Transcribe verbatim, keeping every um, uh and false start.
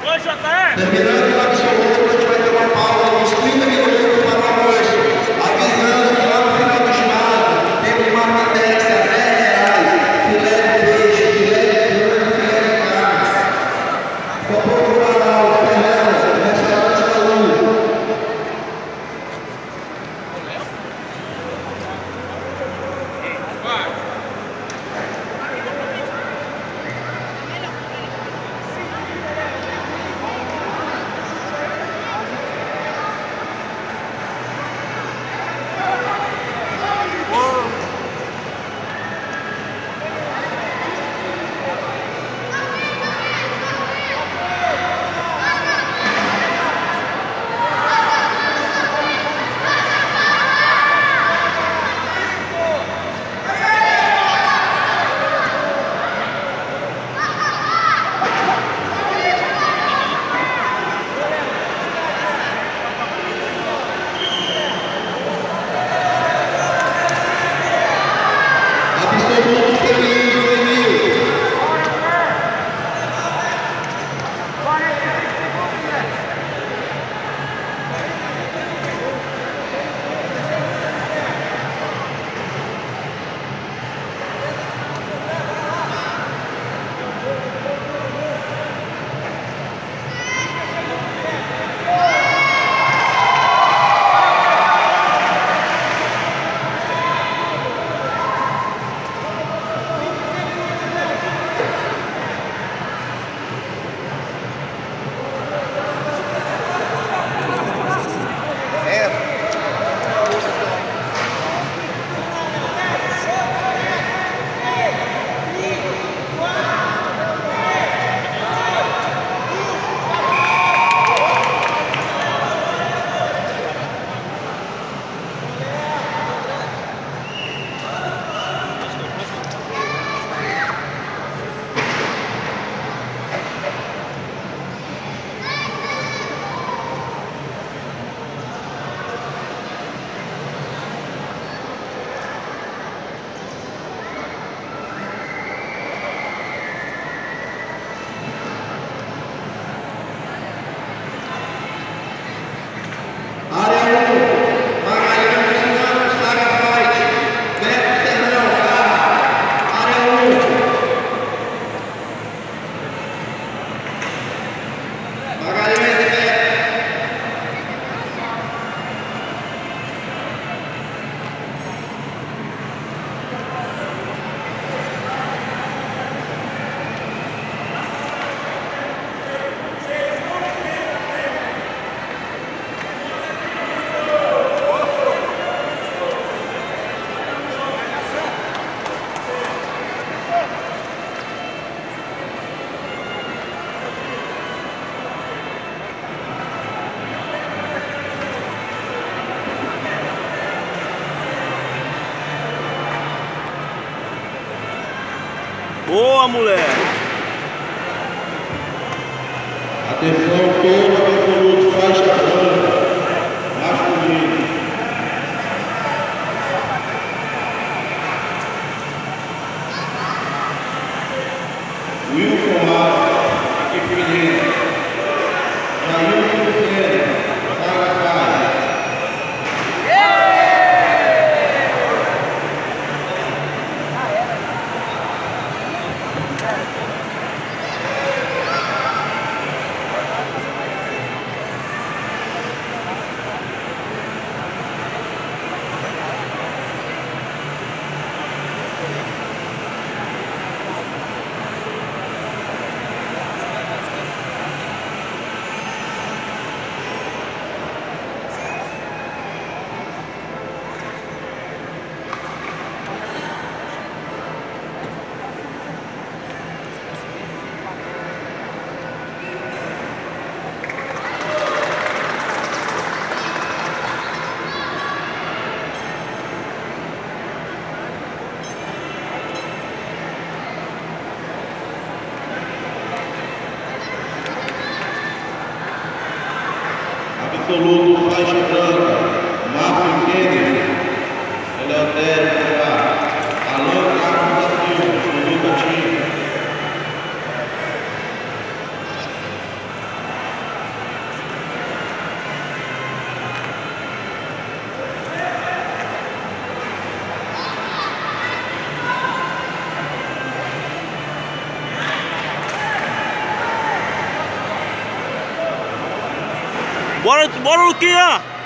Terminando o absoluto, a gente vai ter uma pausa de uns trinta minutos para o almoço. Avisando que lá no final do ginásio temos marmitex a dez reais, filé de peixe, filé de frango, filé de carne. Só procurar lá o Fernando, restaurante da Luz. Boa, moleque! Atenção toda a absoluto faixa branca, masculino. Wilson Marcos, aqui feminino. Jailson Lucena, Saga Paz. Absoluto faixa branca, Marco Kennedy, Eleutério, Alan Carlos da Silva, Luca Tinho. Bora, bora, Luquinha!